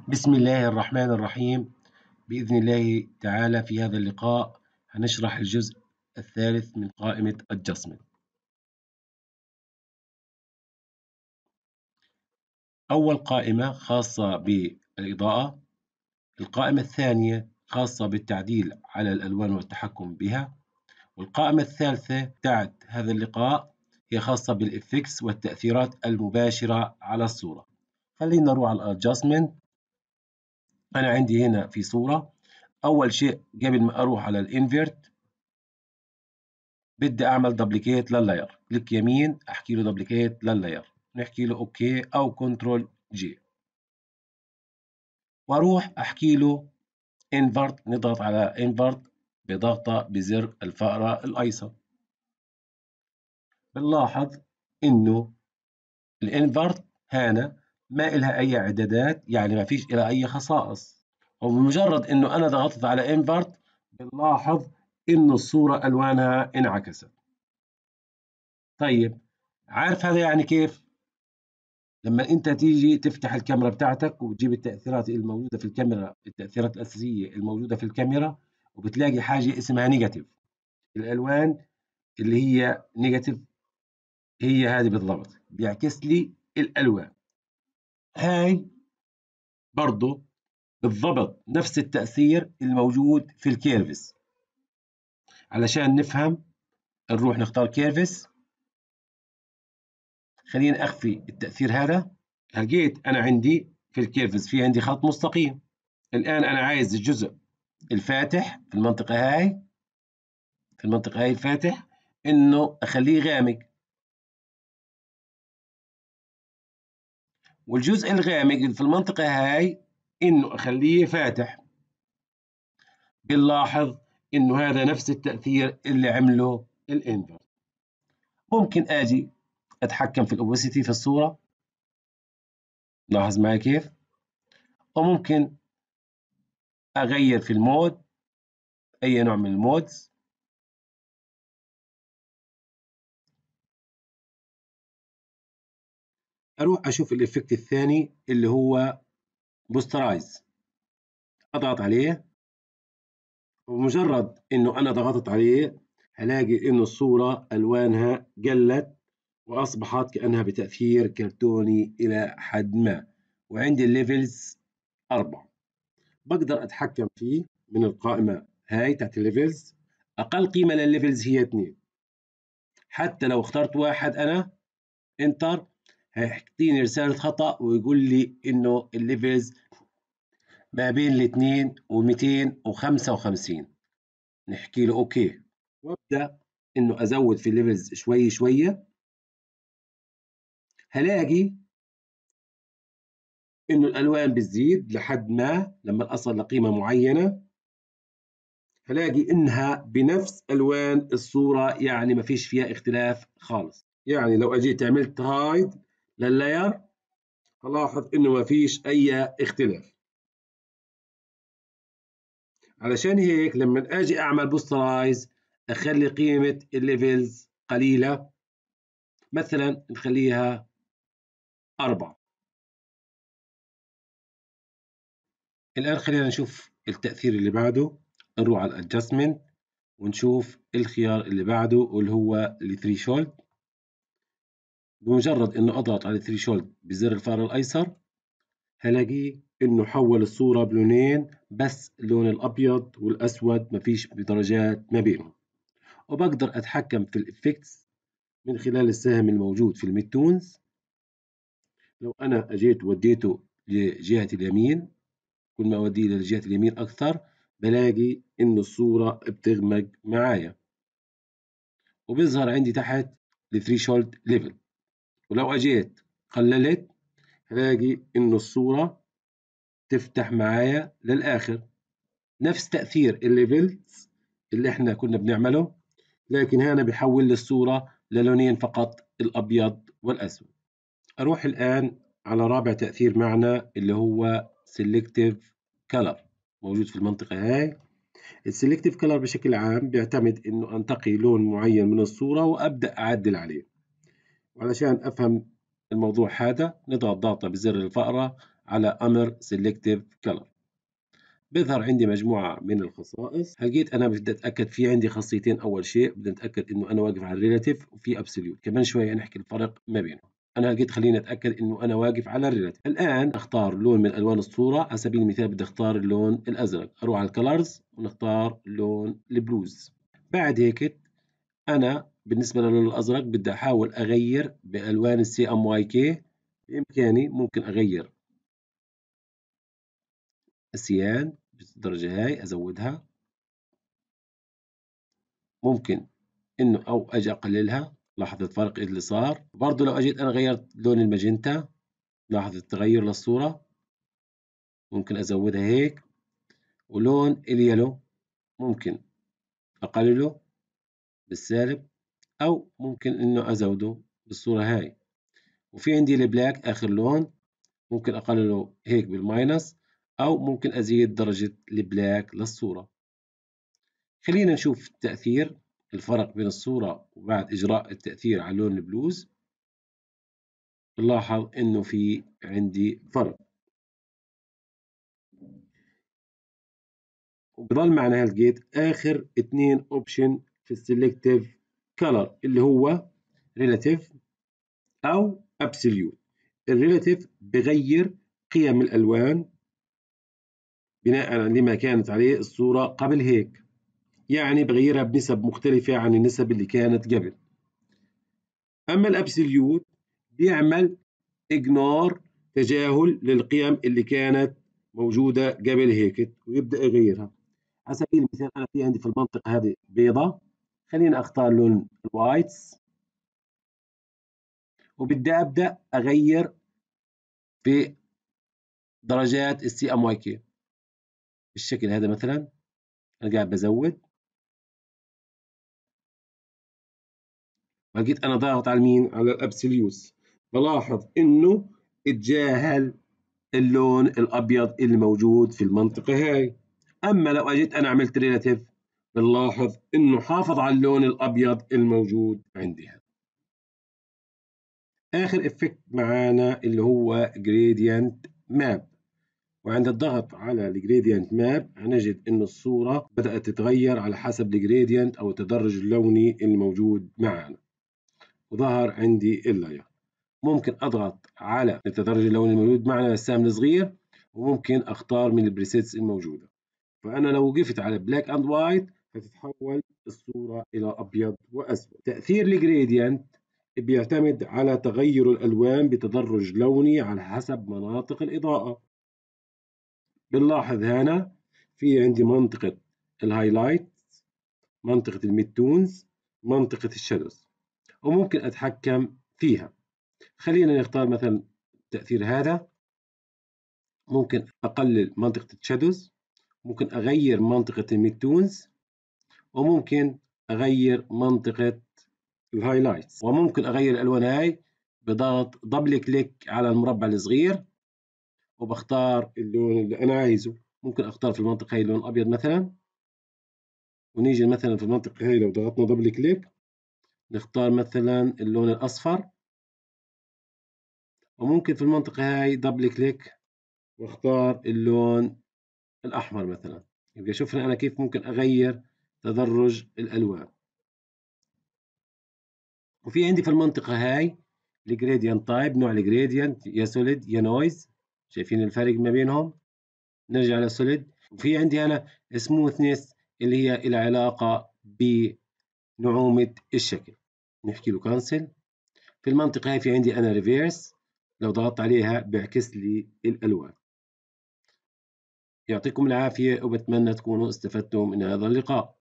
بسم الله الرحمن الرحيم. بإذن الله تعالى في هذا اللقاء هنشرح الجزء الثالث من قائمة Adjustment. أول قائمة خاصة بالإضاءة، القائمة الثانية خاصة بالتعديل على الألوان والتحكم بها، والقائمة الثالثة بتاعت هذا اللقاء هي خاصة بالإفكس والتأثيرات المباشرة على الصورة. خلينا نروح على الأدجستمنت. أنا عندي هنا في صورة، أول شيء قبل ما أروح على الانفيرت بدي أعمل دبليكيت لللاير، كليك يمين أحكي له دبليكيت لللاير، نحكي له أوكي أو كنترول جي، وأروح أحكي له انفرت، نضغط على انفرت بضغطة بزر الفأرة الأيسر. بنلاحظ إنه الانفرت هنا ما إلها أي إعدادات، يعني ما فيش إلها أي خصائص، وبمجرد إنه أنا ضغطت على انفرت بنلاحظ إنه الصورة ألوانها انعكست. طيب، عارف هذا يعني كيف؟ لما انت تيجي تفتح الكاميرا بتاعتك وتجيب التأثيرات الموجودة في الكاميرا، التأثيرات الأساسية الموجودة في الكاميرا، وبتلاقي حاجة اسمها نيجاتيف، الألوان اللي هي نيجاتيف هي هذه بالضبط، بيعكس لي الألوان. هاي برضو بالضبط نفس التأثير الموجود في الكيرفس. علشان نفهم نروح نختار كيرفس، خلينا أخفي التأثير هذا. لقيت أنا عندي في الكيرفس في عندي خط مستقيم. الآن أنا عايز الجزء الفاتح في المنطقة هاي الفاتح إنه أخليه غامق، والجزء الغامق في المنطقة هاي إنه أخليه فاتح. بنلاحظ إنه هذا نفس التأثير اللي عمله الإنفر. ممكن أجي أتحكم في الأوبسيتي في الصورة، لاحظ معي كيف، وممكن أغير في المود، أي نوع من المودز. أروح أشوف الإفكت الثاني اللي هو بوسترايز، أضغط عليه، ومجرد إنه أنا ضغطت عليه هلاقي إنه الصورة ألوانها قلت وأصبحت كأنها بتأثير كرتوني إلى حد ما، وعندي الليفلز 4. بقدر أتحكم فيه من القائمة هاي تحت الليفلز. أقل قيمة للليفلز هي 2، حتى لو اخترت واحد أنا انتر هيعطيني رسالة خطأ ويقول لي إنه الليفلز ما بين الاثنين و255. نحكي له أوكي، وابدأ إنه أزود في الليفلز شوي شوية. هلاقي إنه الألوان بتزيد لحد ما لما أصل لقيمة معينة هلاقي إنها بنفس ألوان الصورة، يعني ما فيش فيها اختلاف خالص. يعني لو أجيت عملت هايد لللاير هلاحظ إنه ما فيش أي اختلاف. علشان هيك لما أجي أعمل بوسترايز أخلي قيمة الليفلز قليلة، مثلا نخليها 4. الآن خلينا نشوف التأثير اللي بعده. نروح على الادجستمنت ونشوف الخيار اللي بعده واللي هو الثريشولد. بمجرد انه اضغط على الثريشولد بزر الفأر الايسر هلاقيه انه حول الصورة بلونين بس، اللون الابيض والاسود مفيش بدرجات ما بينهم. وبقدر اتحكم في الافكتس من خلال السهم الموجود في الميد تونز. لو انا اجيت وديته لجهة اليمين، كل ما أوديه لجهة اليمين أكثر بلاقي إنه الصورة بتغمق معايا، وبيظهر عندي تحت الثريشولد ليفل. ولو أجيت قللت هلاقي إنه الصورة تفتح معايا للآخر، نفس تأثير الليفلز اللي إحنا كنا بنعمله، لكن هنا بيحول لي الصورة للونين فقط، الأبيض والأسود. أروح الآن على رابع تأثير معنا اللي هو Selective Color، موجود في المنطقة هاي. السلكتيف كلر بشكل عام بيعتمد انه انتقي لون معين من الصورة وابدأ اعدل عليه. وعلشان افهم الموضوع هذا نضغط ضغطة بزر الفأرة على أمر Selective Color. بيظهر عندي مجموعة من الخصائص. هلقيت أنا بدي أتأكد في عندي خاصيتين. أول شيء بدي أتأكد إنه أنا واقف على الريلاتيف وفي أبسوليوت. كمان شوية نحكي الفرق ما بينهم. أنا لقيت خليني أتأكد إنه أنا واقف على الريلاتيف. الآن أختار لون من ألوان الصورة. على سبيل المثال بدي أختار اللون الأزرق. أروح على الكلرز ونختار لون البلوز. بعد هيك أنا بالنسبة للون الأزرق بدي أحاول أغير بألوان CMYK. بإمكاني ممكن أغير السيان بالدرجة هاي أزودها. ممكن إنه أو أجي أقللها. لاحظ الفرق اللي صار. برضو لو أجيت أنا غيرت لون الماجنتا لاحظ التغير للصورة. ممكن أزودها هيك. ولون اليلو ممكن أقلله بالسالب أو ممكن إنه أزوده بالصورة هاي. وفي عندي البلاك آخر لون ممكن أقلله هيك بالماينس أو ممكن أزيد درجة البلاك للصورة. خلينا نشوف التأثير الفرق بين الصورة وبعد إجراء التأثير على لون البلوز. نلاحظ إنه في عندي فرق. وبضل معنا هالجيت آخر اتنين أوبشن في السلكتيف كلر اللي هو ريلاتيف أو أبسوليوت. الريلاتيف بغير قيم الألوان بناء لما كانت عليه الصورة قبل هيك. يعني بغيرها بنسب مختلفة عن النسب اللي كانت قبل. أما الأبسوليوت بيعمل إجنور تجاهل للقيم اللي كانت موجودة قبل هيك ويبدأ يغيرها. على سبيل المثال أنا في عندي في المنطقة هذه بيضة. خليني أختار لون الوايتس وبدي أبدأ أغير في درجات CMYK بالشكل هذا. مثلا أنا قاعد بزود لقيت أنا ضاغط على مين؟ على الأبسوليوس. بلاحظ إنه اتجاهل اللون الأبيض اللي موجود في المنطقة هاي. أما لو أجيت أنا عملت ريلاتيف بنلاحظ إنه حافظ على اللون الأبيض الموجود عندي. آخر إفكت معانا اللي هو جريدينت ماب. وعند الضغط على الجريدينت ماب هنجد إن الصورة بدأت تتغير على حسب الجريدينت أو التدرج اللوني الموجود معنا. وظهر عندي اللاير. ممكن أضغط على التدرج اللوني الموجود معنا بالسهم الصغير وممكن أختار من البريسيتس الموجودة. فأنا لو وقفت على بلاك أند وايت هتتحول الصورة إلى أبيض وأسود. تأثير الجريدينت بيعتمد على تغير الألوان بتدرج لوني على حسب مناطق الإضاءة. بنلاحظ هنا في عندي منطقة الهايلايت، منطقة الميدتونز، منطقة الشادوز، وممكن أتحكم فيها. خلينا نختار مثلا التأثير هذا. ممكن أقلل منطقة الشادوز، ممكن أغير منطقة الميدتونز، وممكن أغير منطقة الهايلايتس، وممكن أغير الألوان هاي بضغط دبل كليك على المربع الصغير وبختار اللون اللي أنا عايزه. ممكن أختار في المنطقة هاي لون أبيض مثلا. ونيجي مثلا في المنطقة هاي لو ضغطنا دبل كليك نختار مثلا اللون الأصفر. وممكن في المنطقة هاي دبل كليك واختار اللون الأحمر مثلا. يبقى شوفنا أنا كيف ممكن أغير تدرج الألوان. وفي عندي في المنطقة هاي الجريدينت تايب، نوع الجريدينت يا سوليد يا نويز. شايفين الفرق ما بينهم؟ نرجع للسوليد. وفي عندي أنا سموثنس اللي هي العلاقة بنعومة الشكل. نحكي له كانسل. في المنطقة هاي في عندي أنا ريفيرس، لو ضغطت عليها بيعكس لي الألوان. يعطيكم العافية وبتمنى تكونوا استفدتم من هذا اللقاء.